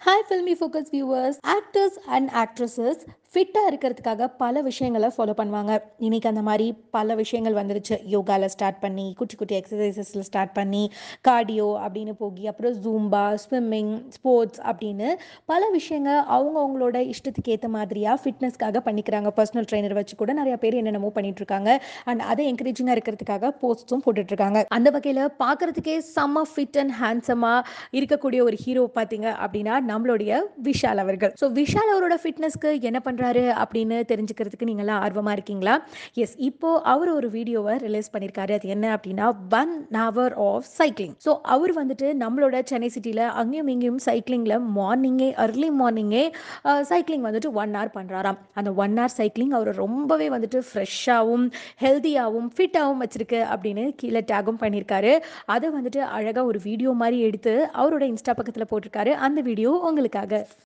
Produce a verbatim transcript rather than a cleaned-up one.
Hi Filmy Focus viewers. Actors and actresses ஃபிட்டாக இருக்கிறதுக்காக பல விஷயங்களை ஃபாலோ பண்ணுவாங்க. இன்னைக்கு அந்த மாதிரி பல விஷயங்கள் வந்துருச்சு. யோகாவில் ஸ்டார்ட் பண்ணி குட்டி குட்டி எக்ஸசைசஸில் ஸ்டார்ட் பண்ணி கார்டியோ அப்படின்னு போகி அப்புறம் ஜூம்பா, ஸ்விம்மிங், ஸ்போர்ட்ஸ் அப்படின்னு பல விஷயங்கள் அவங்க அவங்களோட இஷ்டத்துக்கு ஏற்ற மாதிரியாக ஃபிட்னஸ்க்காக பண்ணிக்கிறாங்க. பர்சனல் ட்ரைனர் வச்சு கூட நிறைய பேர் என்னென்னமோ பண்ணிட்டு இருக்காங்க. அண்ட் அதை என்கரேஜிங்காக இருக்கிறதுக்காக போஸ்ட்ஸும் போட்டுட்டு இருக்காங்க. அந்த வகையில் பார்க்கறதுக்கே செம்ம ஃபிட் அண்ட் ஹேண்ட்ஸமாக இருக்கக்கூடிய ஒரு ஹீரோ பார்த்தீங்க அப்படின்னா நம்மளுடைய விஷால் அவர்கள். ஸோ விஷால் அவரோட ஃபிட்னஸ்க்கு என்ன பண்றாரு அப்படின்னு தெரிஞ்சுக்கிறதுக்கு நீங்களாம் ஆர்வமா இருக்கீங்களா? எஸ், இப்போ அவர் ஒரு வீடியோவை ரிலீஸ் பண்ணியிருக்காரு. அது என்ன அப்படின்னா one hour of cycling. So அவர் வந்துட்டு நம்மளோட சென்னை சிட்டியில் அங்கேயும் இங்கேயும் சைக்கிளிங்கில் மார்னிங்கே அர்லி மார்னிங்கே சைக்கிளிங் வந்துட்டு ஒன் ஹவர் பண்ணுறாராம். அந்த ஒன் ஹவர் சைக்கிளிங் அவர் ரொம்பவே வந்துட்டு ஃப்ரெஷ்ஷாகவும் ஹெல்த்தியாகவும் ஃபிட்டாகவும் வச்சிருக்கு அப்படின்னு கீழே டேகும் பண்ணியிருக்காரு. அதை வந்துட்டு அழகாக ஒரு வீடியோ மாதிரி எடுத்து அவரோட இன்ஸ்டா பக்கத்தில் போட்டிருக்காரு. அந்த வீடியோ உங்களுக்காக.